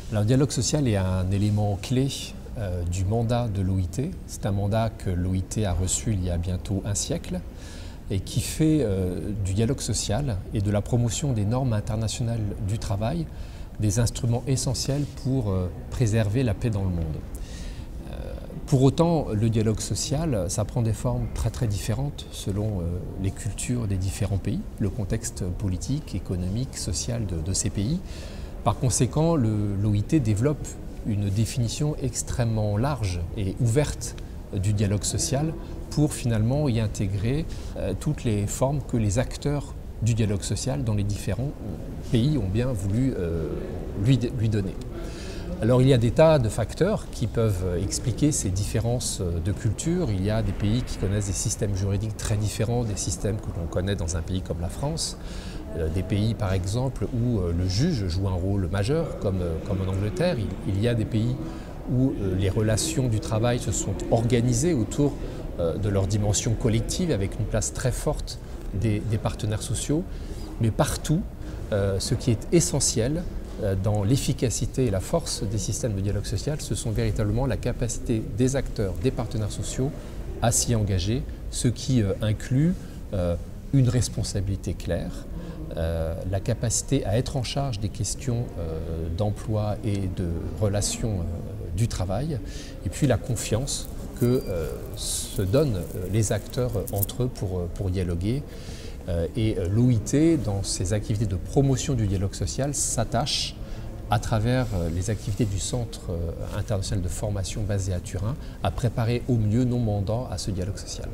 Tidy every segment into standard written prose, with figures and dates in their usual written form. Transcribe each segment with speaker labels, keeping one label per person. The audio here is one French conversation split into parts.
Speaker 1: Alors, le dialogue social est un élément clé du mandat de l'OIT. C'est un mandat que l'OIT a reçu il y a bientôt un siècle et qui fait du dialogue social et de la promotion des normes internationales du travail des instruments essentiels pour préserver la paix dans le monde. Pour autant, le dialogue social, ça prend des formes très différentes selon les cultures des différents pays, le contexte politique, économique, social de ces pays. Par conséquent, l'OIT développe une définition extrêmement large et ouverte du dialogue social pour finalement y intégrer toutes les formes que les acteurs du dialogue social dans les différents pays ont bien voulu lui donner. Alors il y a des tas de facteurs qui peuvent expliquer ces différences de culture. Il y a des pays qui connaissent des systèmes juridiques très différents des systèmes que l'on connaît dans un pays comme la France. Des pays par exemple où le juge joue un rôle majeur comme en Angleterre. Il y a des pays où les relations du travail se sont organisées autour de leur dimension collective avec une place très forte des partenaires sociaux. Mais partout, ce qui est essentiel dans l'efficacité et la force des systèmes de dialogue social, ce sont véritablement la capacité des acteurs, des partenaires sociaux à s'y engager, ce qui inclut une responsabilité claire, la capacité à être en charge des questions d'emploi et de relations du travail, et puis la confiance que se donnent les acteurs entre eux pour dialoguer. Et l'OIT, dans ses activités de promotion du dialogue social, s'attache à travers les activités du Centre international de formation basé à Turin à préparer au mieux nos mandats à ce dialogue social.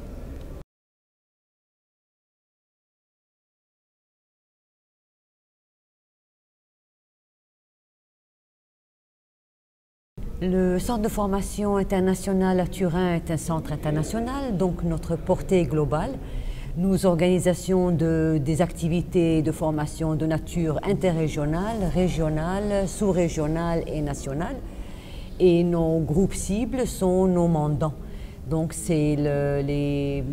Speaker 2: Le centre de formation international à Turin est un centre international, donc notre portée est globale. Nous organisons des activités de formation de nature interrégionale, régionale, sous-régionale et nationale. Et nos groupes cibles sont nos mandants. Donc c'est les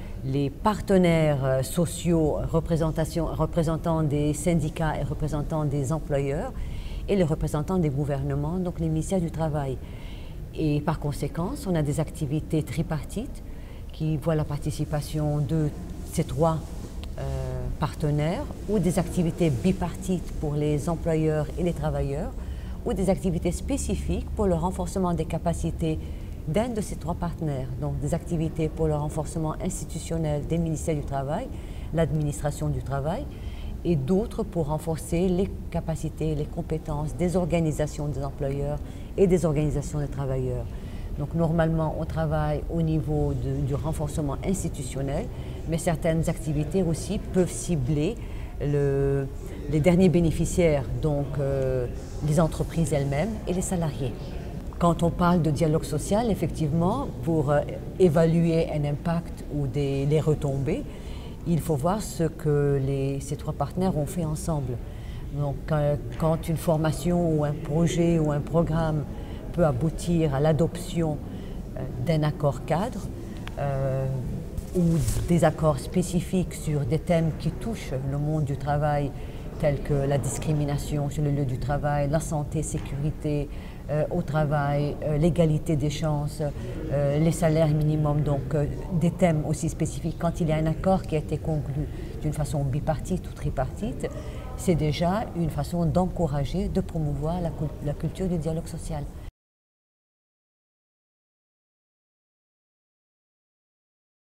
Speaker 2: partenaires sociaux, représentants des syndicats et représentants des employeurs, et les représentants des gouvernements, donc les ministères du Travail. Et par conséquent, on a des activités tripartites qui voient la participation de ces trois partenaires, ou des activités bipartites pour les employeurs et les travailleurs, ou des activités spécifiques pour le renforcement des capacités d'un de ces trois partenaires. Donc des activités pour le renforcement institutionnel des ministères du Travail, l'administration du travail, et d'autres pour renforcer les capacités, les compétences des organisations des employeurs et des organisations des travailleurs. Donc normalement, on travaille au niveau du renforcement institutionnel, mais certaines activités aussi peuvent cibler les derniers bénéficiaires, donc les entreprises elles-mêmes et les salariés. Quand on parle de dialogue social, effectivement, pour évaluer un impact ou les retombées, il faut voir ce que ces trois partenaires ont fait ensemble. Donc, quand une formation ou un projet ou un programme peut aboutir à l'adoption d'un accord cadre ou des accords spécifiques sur des thèmes qui touchent le monde du travail, tels que la discrimination sur le lieu du travail, la santé, sécurité au travail, l'égalité des chances, les salaires minimums, donc des thèmes aussi spécifiques. Quand il y a un accord qui a été conclu d'une façon bipartite ou tripartite, c'est déjà une façon d'encourager, de promouvoir la culture du dialogue social.